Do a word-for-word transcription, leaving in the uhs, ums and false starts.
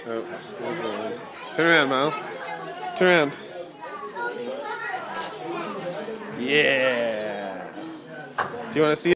Oh, turn around, Miles. Turn around. Yeah. Do you want to see